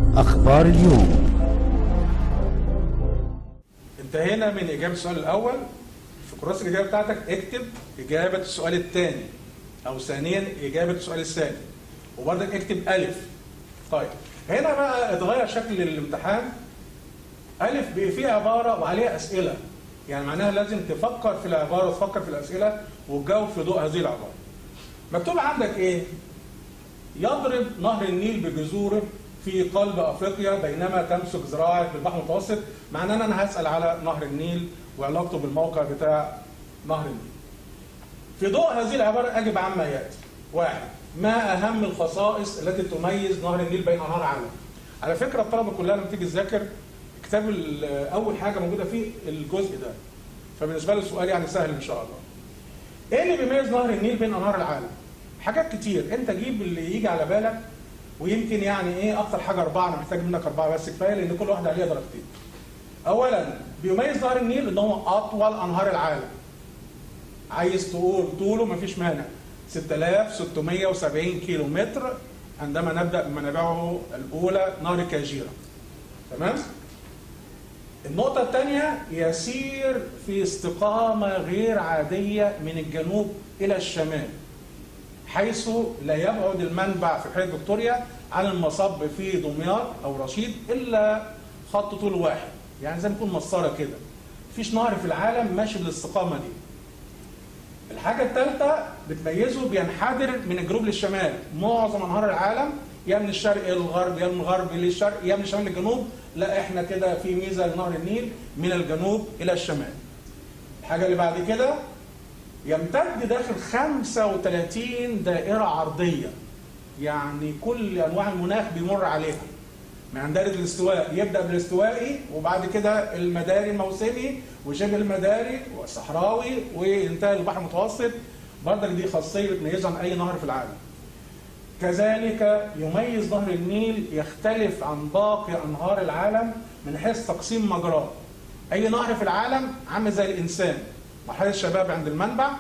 أخبار اليوم. انتهينا من إجابة السؤال الأول. في كراسة الإجابة بتاعتك اكتب إجابة السؤال الثاني أو ثانيا إجابة السؤال الثاني، وبرضك اكتب ألف. طيب هنا بقى اتغير شكل الامتحان. ألف بقى فيه عبارة وعليها أسئلة، يعني معناها لازم تفكر في العبارة وتفكر في الأسئلة وتجاوب في ضوء هذه العبارة. مكتوب عندك إيه؟ يضرب نهر النيل بجذوره في قلب افريقيا بينما تمسك ذراعه بالبحر المتوسط. معناه ان انا هسال على نهر النيل وعلاقته بالموقع بتاع نهر النيل. في ضوء هذه العباره اجب عما ياتي. واحد، ما اهم الخصائص التي تميز نهر النيل بين انهار العالم؟ على فكره الطلبه كلها لما تيجي تذاكر كتاب اول حاجه موجوده فيه الجزء ده، فبالنسبه له السؤال يعني سهل ان شاء الله. ايه اللي بيميز نهر النيل بين انهار العالم؟ حاجات كتير، انت جيب اللي يجي على بالك، ويمكن يعني ايه اكتر حاجه 4، انا محتاج منك 4 بس كفايه لان كل واحده عليها درجتين. اولا بيميز نهر النيل ان هو اطول انهار العالم. عايز تقول طوله مفيش مانع، 6670 كيلو متر عندما نبدا بمنابعه الاولى نهر كاجيرا. تمام؟ النقطة الثانية يسير في استقامة غير عادية من الجنوب إلى الشمال، حيث لا يبعد المنبع في بحيرة فيكتوريا عن المصب في دمياط أو رشيد إلا خط طول واحد، يعني زي ما يكون مسطرة كده. مفيش نهر في العالم ماشي بالاستقامة دي. الحاجة الثالثة بتميزه بينحدر من الجنوب للشمال. معظم أنهار العالم يا من الشرق للغرب يا من الغرب للشرق يا من الشمال للجنوب، لا احنا كده في ميزة لنهر النيل من الجنوب إلى الشمال. الحاجة اللي بعد كده يمتد داخل 35 دائرة عرضية، يعني كل أنواع المناخ بيمر عليها، من دائرة الاستواء يبدأ بالاستوائي وبعد كده المداري الموسمي وشبه المداري والصحراوي وينتهي البحر المتوسط. برضك دي خاصية بتميزه عن أي نهر في العالم. كذلك يميز نهر النيل يختلف عن باقي أنهار العالم من حيث تقسيم مجراه. أي نهر في العالم عامل زي الإنسان، مرحلة الشباب عند المنبع،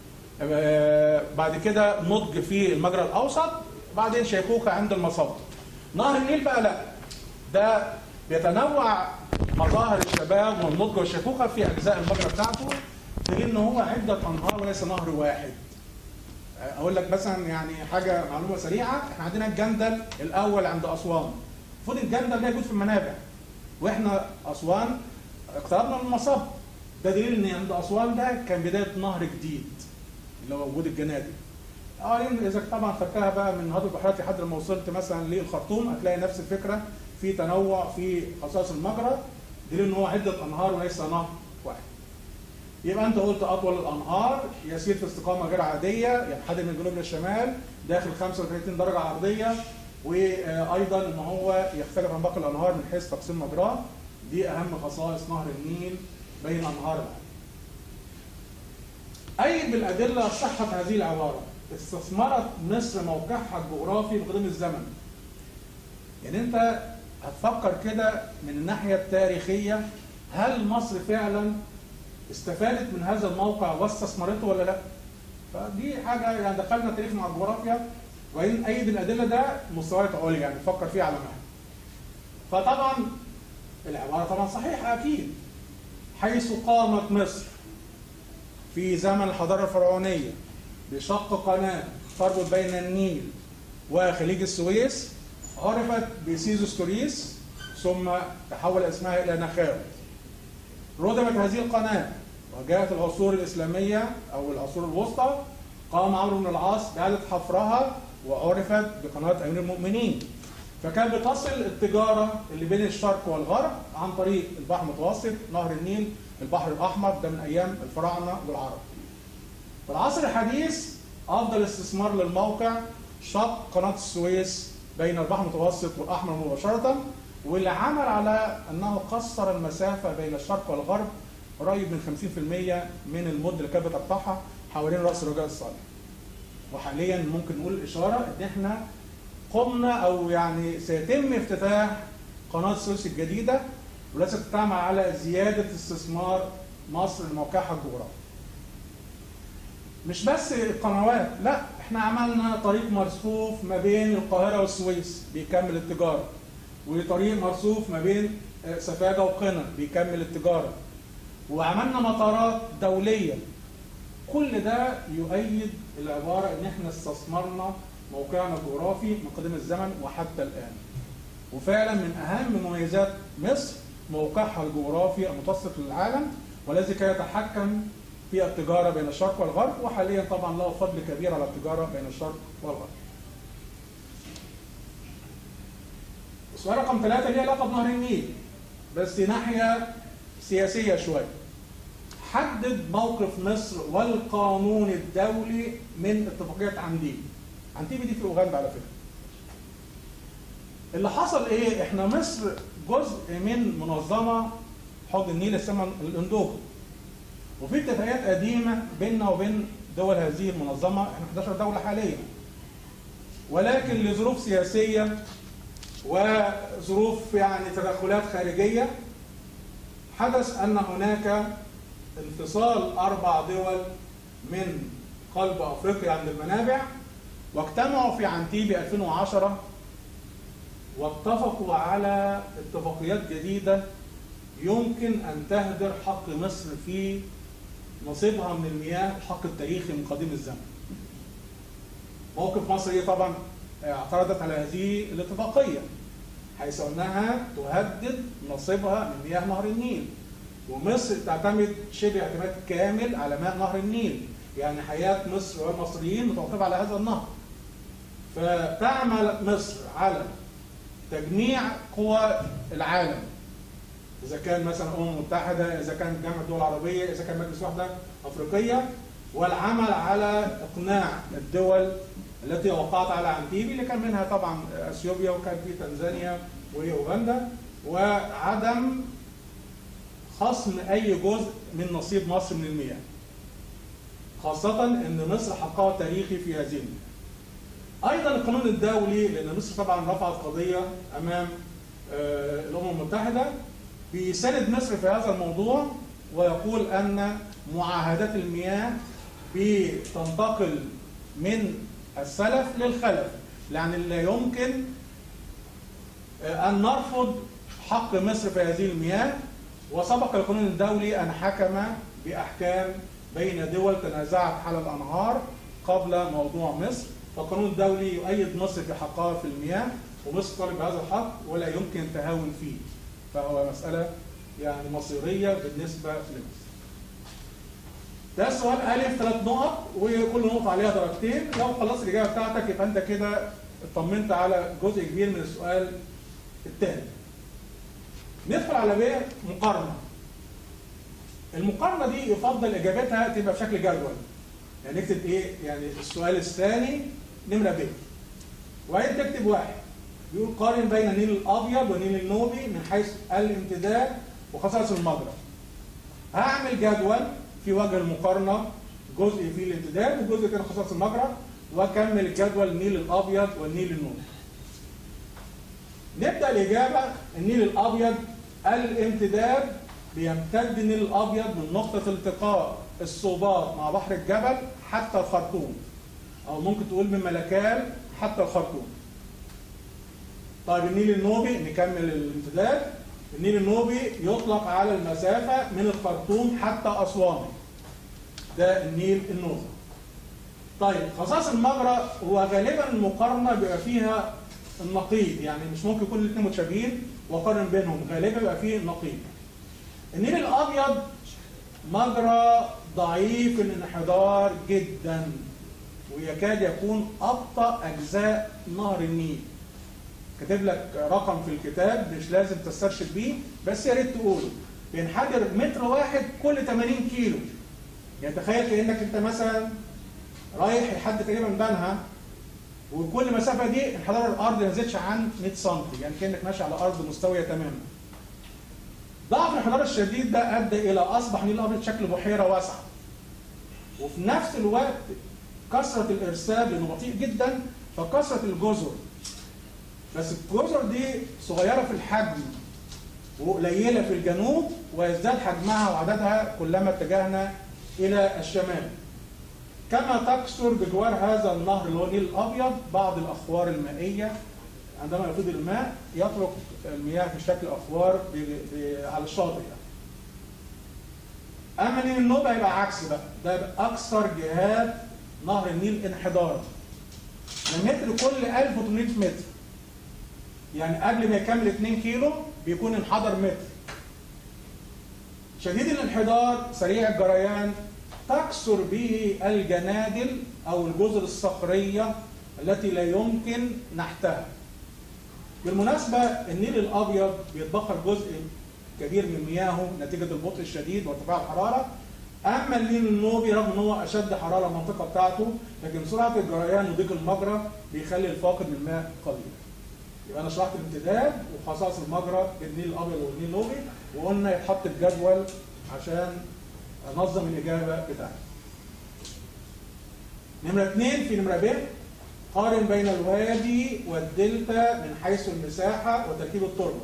بعد كده نضج في المجرى الأوسط، بعدين شيخوخة عند المصب. نهر النيل بقى لا، ده بيتنوع مظاهر الشباب والنضج والشيخوخة في أجزاء المجرى بتاعته، دليل إن هو عدة أنهار وليس نهر واحد. أقول لك مثلا يعني حاجة معلومة سريعة، إحنا عندنا الجندل الأول عند أسوان. المفروض الجندل ده يوجد في المنابع، وإحنا أسوان اقتربنا من المصب. ده دليل إن عند أسوان ده كان بداية نهر جديد اللي هو وجود الجنادل. إذا طبعا خدتها بقى من هضبة البحيرات لحد ما وصلت مثلا للخرطوم هتلاقي نفس الفكرة، في تنوع في خصائص المجرى، دليل إن هو عدة أنهار وليس نهر واحد. يبقى أنت قلت أطول الأنهار يسير في استقامة غير عادية، ينحدر من الجنوب للشمال داخل 35 درجة عرضية، وأيضا إن هو يختلف عن باقي الأنهار من حيث تقسيم مجراه. دي أهم خصائص نهر النيل بين أنهار العالم. أي بالأدلة صحة هذه العبارة؟ استثمرت مصر موقعها الجغرافي بقدم الزمن. يعني أنت هتفكر كده من الناحية التاريخية، هل مصر فعلا استفادت من هذا الموقع واستثمرته ولا لا؟ فدي حاجة يعني دخلنا تاريخ مع الجغرافيا، وإن أي بالأدلة ده مستويات عليا يعني نفكر فيها على مهل. فطبعا العبارة طبعا صحيحة أكيد، حيث قامت مصر في زمن الحضارة الفرعونية بشق قناة تربط بين النيل وخليج السويس، عرفت بسيزوستوريس ثم تحول اسمها إلى نخاو. ردمت هذه القناة وجاءت العصور الإسلامية أو العصور الوسطى، قام عمرو بن العاص بإعادة حفرها وعرفت بقناة أمير المؤمنين. فكان بتصل التجارة اللي بين الشرق والغرب عن طريق البحر المتوسط، نهر النيل، البحر الأحمر، ده من أيام الفراعنة والعرب. في العصر الحديث أفضل استثمار للموقع شق قناة السويس بين البحر المتوسط والأحمر مباشرة، واللي عمل على أنه قصر المسافة بين الشرق والغرب قريب من 50% من المدة اللي كانت بتقطعها حوالين رأس الرجاء الصالح. وحاليا ممكن نقول إشارة إن إحنا قمنا أو يعني سيتم افتتاح قناة السويس الجديدة، والتي تتعمل على زيادة استثمار مصر لموقعها الجغرافي. مش بس القنوات، لا احنا عملنا طريق مرصوف ما بين القاهرة والسويس بيكمل التجارة، وطريق مرصوف ما بين سفاجة وقنا بيكمل التجارة، وعملنا مطارات دولية. كل ده يؤيد العبارة ان احنا استثمرنا موقعنا الجغرافي من قديم الزمن وحتى الآن. وفعلا من أهم مميزات مصر موقعها الجغرافي المتوسط للعالم، والذي كان يتحكم في التجارة بين الشرق والغرب، وحاليا طبعا له فضل كبير على التجارة بين الشرق والغرب. السؤال رقم 3 ليه علاقة بنهر النيل، بس ناحية سياسية شوية. حدد موقف مصر والقانون الدولي من اتفاقية عنديبي. عنديبي دي في أوغندا على فكرة. اللي حصل ايه؟ احنا مصر جزء من منظمة حوض النيل اسمها الاندوكو، وفي اتفاقيات قديمة بيننا وبين دول هذه المنظمة، احنا 11 دولة حاليا، ولكن لظروف سياسية وظروف يعني تدخلات خارجية حدث أن هناك انفصال 4 دول من قلب أفريقيا عند المنابع، واجتمعوا في عنديبي 2010 واتفقوا على اتفاقيات جديدة يمكن أن تهدر حق مصر في نصيبها من المياه، الحق التاريخي من قديم الزمن. موقف مصر ايه؟ طبعا اعترضت على هذه الاتفاقية، حيث أنها تهدد نصيبها من مياه نهر النيل، ومصر تعتمد شبه اعتماد كامل على ماء نهر النيل، يعني حياة مصر والمصريين متوقفة على هذا النهر. فتعمل مصر على تجميع قوى العالم، إذا كان مثلا الأمم المتحدة، إذا كان جامعة الدول العربية، إذا كان مجلس وحدة أفريقية، والعمل على إقناع الدول التي وقعت على عنديبي، اللي كان منها طبعا أثيوبيا وكان في تنزانيا وأوغندا، وعدم خصم أي جزء من نصيب مصر من المياه، خاصة أن مصر حقها تاريخي في هذه المياه. أيضا القانون الدولي، لأن مصر طبعا رفعت قضية أمام الأمم المتحدة، بيساند مصر في هذا الموضوع، ويقول أن معاهدات المياه بتنتقل من السلف للخلف، يعني لا يمكن أن نرفض حق مصر في هذه المياه. وسبق القانون الدولي أن حكم بأحكام بين دول تنازعت حول الأنهار قبل موضوع مصر، فالقانون الدولي يؤيد مصر في حقها في المياه، ومصر طالب بهذا الحق ولا يمكن التهاون فيه، فهو مسألة يعني مصيرية بالنسبة لمصر. ده السؤال ألف 3 نقط، وكل نقطة عليها درجتين. لو خلصت الإجابة بتاعتك يبقى أنت كده اطمنت على جزء كبير من السؤال الثاني. ندخل على ب مقارنة. المقارنة دي يفضل إجابتها تبقى بشكل جدول، يعني نكتب إيه؟ يعني السؤال الثاني نمرة ب، وبعدين تكتب 1 بيقول قارن بين النيل الأبيض والنيل النوبي من حيث الامتداد وخصائص المجرى. هعمل جدول في وجه المقارنة، جزء فيه الامتداد وجزء كده خصائص المجرى، واكمل الجدول النيل الأبيض والنيل النوبي. نبدأ الإجابة. النيل الأبيض الامتداد بيمتد النيل الأبيض من نقطة التقاء الصوبات مع بحر الجبل حتى الخرطوم، أو ممكن تقول من ملكال حتى الخرطوم. طيب النيل النوبي نكمل الامتداد. النيل النوبي يطلق على المسافة من الخرطوم حتى أسوان، ده النيل النوبي. طيب خصائص المجرى، هو غالبا المقارنة بيبقى فيها النقيض، يعني مش ممكن يكون الاثنين متشابهين واقارن بينهم، غالبا بيبقى فيه نقيض. النيل الأبيض مجرى ضعيف الانحدار جدا، ويكاد يكون أبطأ أجزاء نهر النيل. كاتب لك رقم في الكتاب مش لازم تسترشد بيه، بس يا ريت تقوله. بينحدر متر واحد كل 80 كيلو. يعني تخيل كأنك انت مثلا رايح لحد تقريبا بنها، وكل مسافه دي انحدار الارض ما يزيدش عن 100 سم، يعني كأنك ماشي على ارض مستويه تماما. ضعف الانحدار الشديد ده ادى الى اصبح النيل الابيض شكل بحيره واسعه. وفي نفس الوقت كثره الارسال لانه بطيء جدا، فكثره الجزر. بس الجزر دي صغيره في الحجم وقليله في الجنوب، ويزداد حجمها وعددها كلما اتجهنا الى الشمال. كما تكثر بجوار هذا النهر اللي هو النيل الابيض بعض الاخوار المائيه عندما يفيض الماء يترك المياه في شكل افوار على الشاطئ يعني. اما نيل النوبه يبقى عكس بقى، ده يبقى اكثر جهات نهر النيل انحدارا. متر كل 1800 متر، يعني قبل ما يكمل 2 كيلو بيكون انحدر متر. شديد الانحدار سريع الجريان، تكثر به الجنادل او الجزر الصخريه التي لا يمكن نحتها. بالمناسبه النيل الابيض بيتبخر جزء كبير من مياهه نتيجه البطء الشديد وارتفاع الحراره. اما النيل النوبي رغم ان هو اشد حراره المنطقه بتاعته، لكن سرعه الجريان وضيق المجرى بيخلي الفاقد من الماء قليل. يبقى انا شرحت الامتداد وخصائص المجرى بين النيل الابيض والنيل النوبي، وقلنا يتحط الجدول عشان انظم الاجابه بتاعتي. نمره 2 في نمره ب، قارن بين الوادي والدلتا من حيث المساحه وتركيب التربه.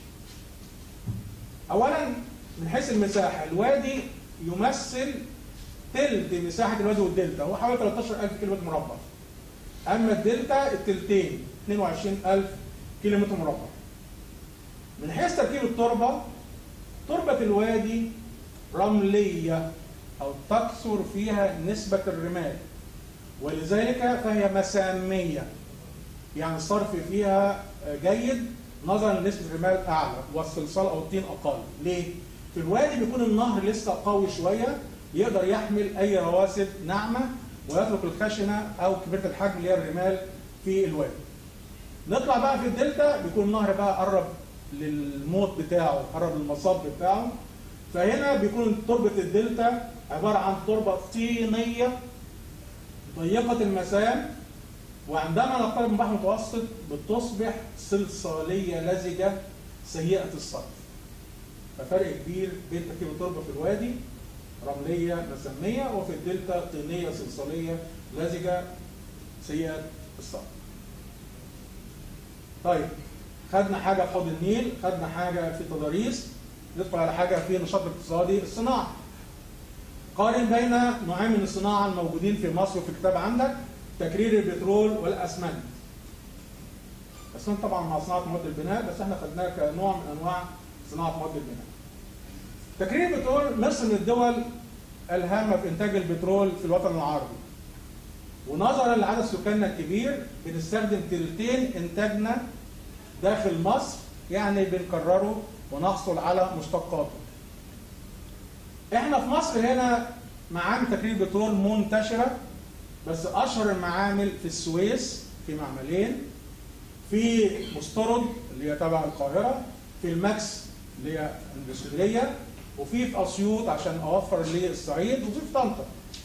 اولا من حيث المساحه، الوادي يمثل تلت مساحه الوادي والدلتا، هو حوالي 13000 كيلومتر مربع. اما الدلتا التلتين 22000 كيلومتر مربع. من حيث تركيب التربه، تربه الوادي رمليه او تكثر فيها نسبه الرمال، ولذلك فهي مساميه، يعني الصرف فيها جيد نظرا لنسبه الرمال اعلى والصلصال او الطين اقل. ليه؟ في الوادي بيكون النهر لسه قوي شويه، يقدر يحمل اي رواسب ناعمه ويترك الخشنه او كبيره الحجم اللي هي الرمال في الوادي. نطلع بقى في الدلتا، بيكون النهر بقى قرب للموت بتاعه، قرب للمصب بتاعه. فهنا بيكون تربه الدلتا عباره عن تربه طينيه ضيقه المسام، وعندما نقترب من البحر المتوسط بتصبح صلصاليه لزجه سيئه الصرف. ففرق كبير بين تركيب التربه في الوادي رمليه مسميه، وفي الدلتا طينيه صلصاليه لزجه سيئه الصرف. طيب خدنا حاجه في حوض النيل، خدنا حاجه في تضاريس، ندخل على حاجه في النشاط الاقتصادي، الصناعه. قارن بين نوعين من الصناعه الموجودين في مصر وفي الكتاب عندك، تكرير البترول والاسمنت. الاسمنت طبعا مع صناعه مواد البناء، بس احنا خدناه كنوع من انواع صناعه مواد البناء. تكرير البترول، مصر من الدول الهامه في انتاج البترول في الوطن العربي. ونظرا لعدد سكاننا الكبير بنستخدم تلتين انتاجنا داخل مصر، يعني بنكرره ونحصل على مشتقاته. احنا في مصر هنا معامل تكرير البترول منتشره، بس اشهر المعامل في السويس في معملين، في مسترد اللي هي تبع القاهره، في الماكس اللي هي الاسكندريه، وفي اسيوط عشان اوفر للصعيد، وفي طنطا.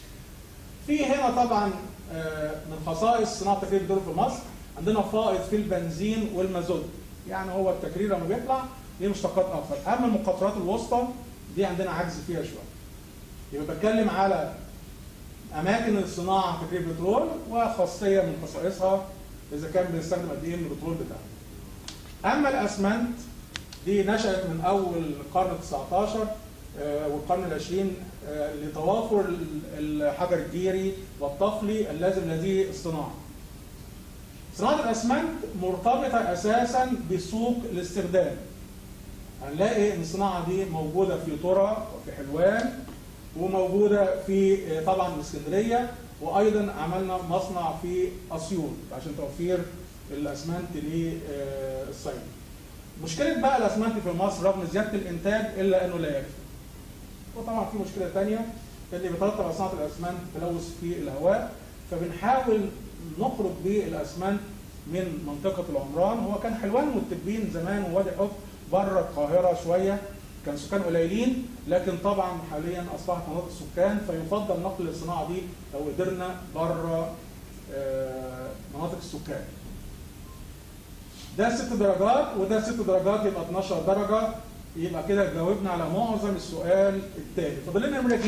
في هنا طبعا من خصائص صناعه تكرير البترول في مصر عندنا فائض في البنزين والمازوت، يعني هو التكرير لما بيطلع ليه مشتقات اكثر. اما المقطرات الوسطى دي عندنا عجز فيها شويه. يبقى بتكلم على اماكن الصناعه تكرير البترول وخاصيه من خصائصها اذا كان بنستخدم قد ايه من البترول بتاعنا. اما الاسمنت دي نشأت من اول القرن ال19 والقرن ال20 لتوافر الحجر الجيري والطفلي اللازم لهذه الصناعه. صناعه الاسمنت مرتبطه اساسا بسوق الاستخدام. هنلاقي ان الصناعه دي موجوده في طرة وفي حلوان، وموجوده في طبعا الاسكندريه، وايضا عملنا مصنع في اسيوط عشان توفير الاسمنت للصعيد. مشكله بقى الاسمنت في مصر رغم زياده الانتاج الا انه لا يكفي. وطبعا في مشكله ثانيه اللي بيترتب على صناعه الاسمنت تلوث في الهواء، فبنحاول نخرج بالاسمنت من منطقه العمران. هو كان حلوان والتبين زمان ووادي حب بره القاهره شويه، كان سكان قليلين، لكن طبعا حاليا اصبحت مناطق سكان، فيفضل نقل الصناعه دي لو قدرنا بره مناطق السكان. ده 6 درجات وده 6 درجات، يبقى 12 درجه. يبقى كده جاوبنا على معظم السؤال التالي. فاضل لنا نمره ج.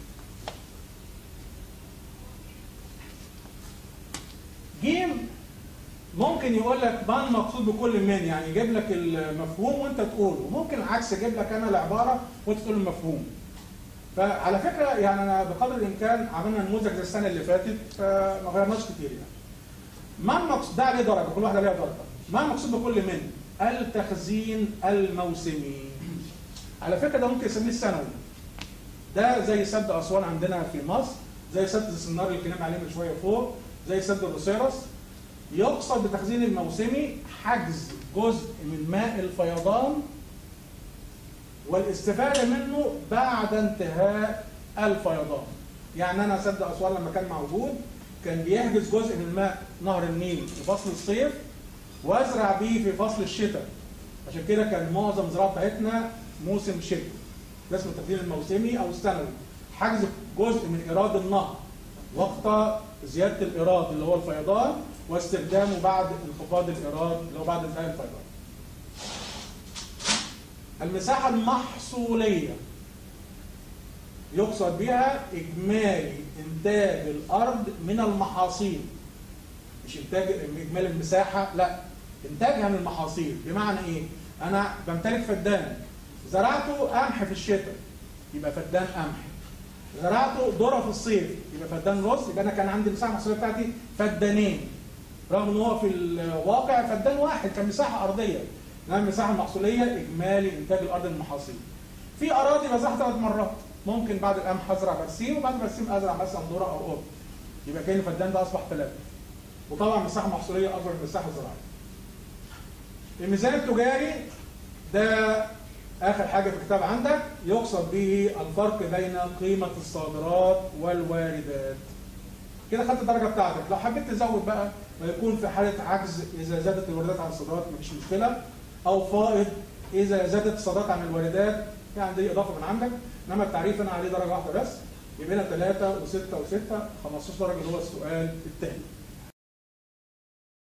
ج ممكن يقول لك ما المقصود بكل من، يعني يجيب لك المفهوم وانت تقوله، وممكن العكس يجيب لك انا العباره وانت تقول المفهوم. فعلى فكره يعني انا بقدر الامكان عملنا نموذج زي السنه اللي فاتت، فما غيرناش كتير يعني. ما المقصود ده عليه درجه، كل واحده ليها درجه. ما المقصود بكل من؟ التخزين الموسمي. على فكره ده ممكن يسميه السنوي. ده زي سد اسوان عندنا في مصر، زي سد السنار اللي اتكلمنا عليه من شويه فوق، زي سد البوسيرس. يقصد بالتخزين الموسمي حجز جزء من ماء الفيضان والاستفاده منه بعد انتهاء الفيضان. يعني انا سد اسوان لما كان موجود كان بيحجز جزء من ماء نهر النيل في فصل الصيف وازرع بيه في فصل الشتاء. عشان كده كان معظم الزراعه بتاعتنا موسم شتاء. ده اسمه التخزين الموسمي او السنوي. حجز جزء من ايراد النهر وقت زياده الايراد اللي هو الفيضان، واستخدامه بعد انخفاض الايراد اللي هو بعد انتهاء الفيضان. المساحه المحصوليه يقصد بها اجمالي انتاج الارض من المحاصيل. مش انتاج اجمالي المساحه، لا، انتاجها من المحاصيل. بمعنى ايه؟ انا بمتلك فدان، زرعته قمح في الشتاء يبقى فدان قمح، زرعته ذره في الصيف يبقى فدان رز، يبقى انا كان عندي المساحه المحصوليه بتاعتي فدانين، رغم ان هو في الواقع فدان واحد كمساحه ارضيه. انما المساحه المحصوليه اجمالي انتاج الارض من المحاصيل. في اراضي بزرعها 3 مرات، ممكن بعد القمح ازرع برسيم وبعد البرسيم ازرع مثلا ذره او قرن، يبقى كان الفدان ده اصبح 3. وطبعا مساحه محصوليه اكبر من المساحه الزراعيه. الميزان التجاري ده اخر حاجه في الكتاب عندك، يقصد به الفرق بين قيمه الصادرات والواردات. كده خدت الدرجه بتاعتك. لو حبيت تزود بقى ويكون في حاله عجز اذا زادت الواردات عن الصادرات مفيش مشكله، او فائض اذا زادت الصادرات عن الواردات، يعني دي اضافه من عندك. انما التعريف انا عليه درجه واحده بس، يبقى هنا 3 و6 و6 15 درجه اللي هو السؤال الثاني.